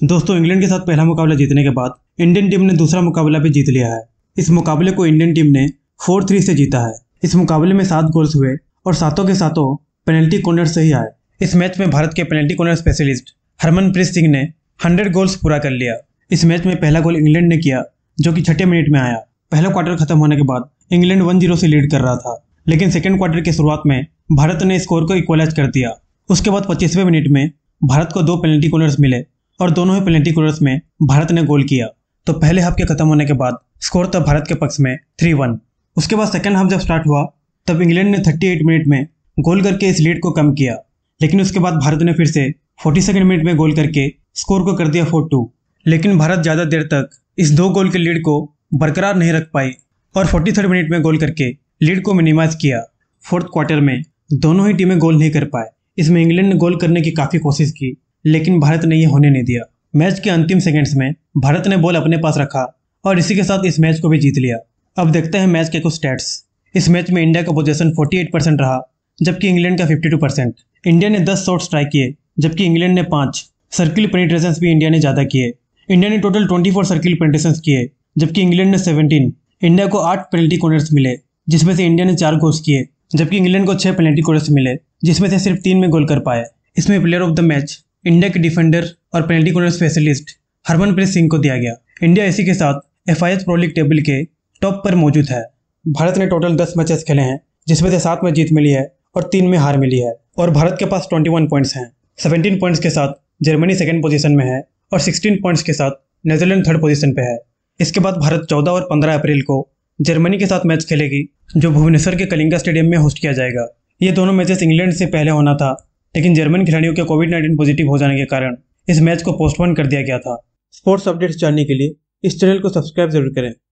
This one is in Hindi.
दोस्तों, इंग्लैंड के साथ पहला मुकाबला जीतने के बाद इंडियन टीम ने दूसरा मुकाबला भी जीत लिया है। इस मुकाबले को इंडियन टीम ने 4-3 से जीता है। इस मुकाबले में 7 गोल्स हुए और सातों के सातों पेनल्टी कॉर्नर से ही आए। इस मैच में भारत के penalty corner specialist Harmanpreet Singh ने 100 गोल्स पूरा कर लिया। इस मैच में पहला गोल इंग्लैंड ने किया, जो कि 6 मिनट में आया। पहला क्वार्टर खत्म होने के बाद इंग्लैंड 1-0 से लीड कर रहा था, लेकिन सेकेंड क्वार्टर की शुरुआत में भारत ने स्कोर को इक्वलाइज कर दिया। उसके बाद 25वें मिनट में भारत को 2 पेनल्टी कॉर्नर्स मिले और दोनों ही पेनल्टी कॉर्नर्स में भारत ने गोल किया। तो पहले हाफ के खत्म होने के बाद स्कोर तब भारत के पक्ष में 3-1। उसके बाद सेकेंड हाफ जब स्टार्ट हुआ तब इंग्लैंड ने 38 मिनट में गोल करके इस लीड को कम किया, लेकिन उसके बाद भारत ने फिर से 42 मिनट में गोल करके स्कोर को कर दिया 4-2। लेकिन भारत ज़्यादा देर तक इस 2 गोल के लीड को बरकरार नहीं रख पाई और 43 मिनट में गोल करके लीड को मिनिमाइज किया। फोर्थ क्वार्टर में दोनों ही टीमें गोल नहीं कर पाए। इसमें इंग्लैंड ने गोल करने की काफ़ी कोशिश की, लेकिन भारत ने यह होने नहीं दिया। मैच के अंतिम सेकंड्स में भारत ने बॉल अपने पास रखा और इसी के साथ इस मैच को भी जीत लिया। अब देखते हैं मैच के कुछ स्टैट्स। इस मैच में इंडिया का पोजीशन 48% रहा, जबकि इंग्लैंड का 52%। इंडिया ने 10 शॉट स्ट्राइक किए, जबकि इंग्लैंड ने 5। सर्किल पेनिट्रेशंस भी इंडिया ने ज़्यादा किए। इंडिया ने टोटल 24 सर्किल पेनिट्रेशंस किए, जबकि इंग्लैंड ने 17। इंडिया को 8 पेनल्टी कॉर्नर्स मिले, जिसमें से इंडिया ने 4 गोल्स किए, जबकि इंग्लैंड को 6 पेनल्टी कॉर्नर्स मिले, जिसमें से सिर्फ 3 में गोल कर पाए। इसमें player of the match India के डिफेंडर और penalty corner specialist Harmanpreet Singh को दिया गया। इंडिया इसी के साथ FIH प्रो लीग टेबल के टॉप पर मौजूद है। भारत ने टोटल 10 मैचेस खेले हैं, जिसमें से 7 में जीत मिली है और 3 में हार मिली है। और भारत के पास 21 पॉइंट्स हैं। 17 पॉइंट्स के साथ जर्मनी सेकंड पोजीशन में है और 16 पॉइंट्स के साथ नीदरलैंड थर्ड पोजीशन पे है। इसके बाद भारत 14 और 15 अप्रैल को जर्मनी के साथ मैच खेलेगी, जो भुवनेश्वर के कलिंगा स्टेडियम में होस्ट किया जाएगा। ये दोनों मैचेस इंग्लैंड से पहले होना था, लेकिन जर्मन खिलाड़ियों के कोविड-19 पॉजिटिव हो जाने के कारण इस मैच को पोस्टपोन कर दिया गया था। स्पोर्ट्स अपडेट्स जानने के लिए इस चैनल को सब्सक्राइब जरूर करें।